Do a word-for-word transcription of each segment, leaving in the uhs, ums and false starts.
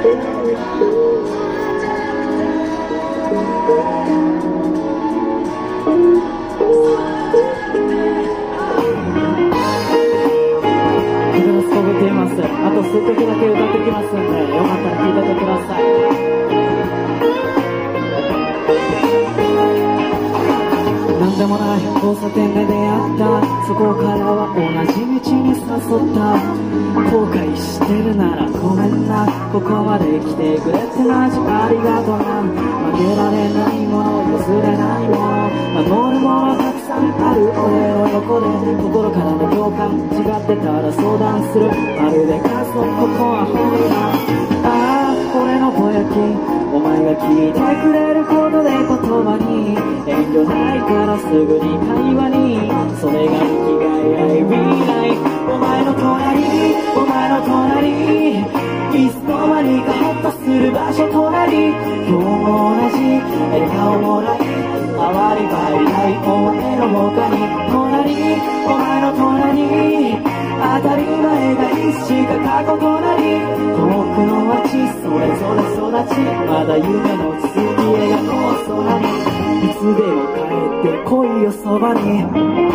あと数曲だけ歌ってきますんで、よかったら聴いててください。なんでもない交差点で出会った、そこからは同じ道に誘った。後悔してるならごめんな、ここまで来てくれてマジありがとうな。曲げられないもの、譲れないもの、守るものたくさんある俺の横で、心からの共感、違ってたら相談する。まるでガスのここは本だ。ああ俺のぼやき、お前が聞いてくれることで言葉に遠慮ないからすぐに会話に、それが生きがい I be like お前の隣、お前の隣、いつの間にかホッとする場所隣、今日も同じ笑顔もらい、変わりばいないお前の他に隣、お前の隣、当たり前がいつしか過去となり、遠くの街それぞれ育ち、まだ夢の続き描こう空に、いつでも帰ってこいよそばに。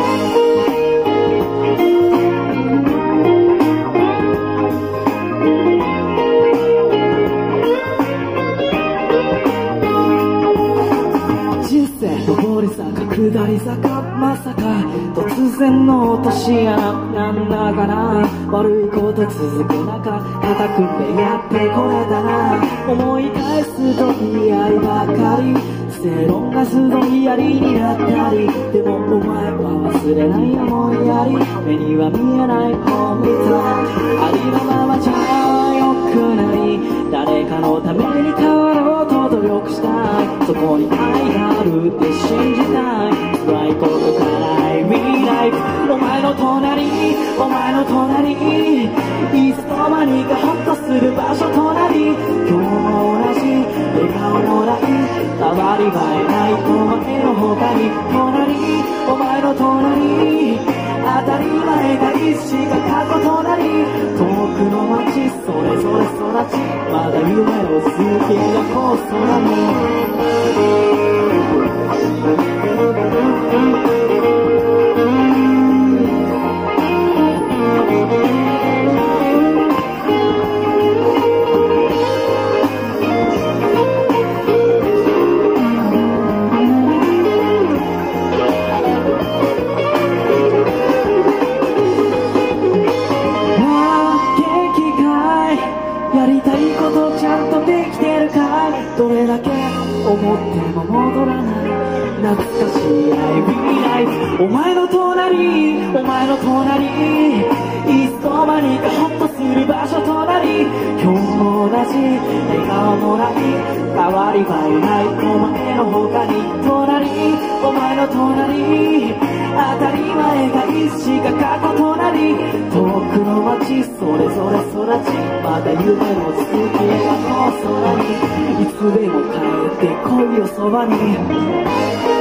上り坂下り坂、まさか突然の落とし穴なんだかな。悪いこと続く中肩組んでやってこれたな。思い返すと言い合いばかり、正論が素の嫌になったり、でもお前は忘れない思いやり、目には見えない本みたい、ありのままじゃよくない、誰かのために変わろうと努力したい、そこに愛があるって信じたい、辛いことからI be like お前の隣、お前の隣、いつの間にかホッとする場所隣、今日も同じ笑顔もない、変わり映えないお前の他に隣、お前の隣、当たり前がいつしか過去となり、遠くの街それぞれ育ち、まだ夢の続きがこう空に。やりたいことちゃんとできてるかい、どれだけ思っても戻らない懐かしい I be like お前の隣、お前の隣、いつの間にかホッとする場所隣、今日も同じ笑顔もない、変わり映えないお前の他に隣、お前の隣、当たり前がいつしか過去となり、遠くの街それぞれ育ち、また夢の続きがこう空に、いつでも帰ってこいよそばに。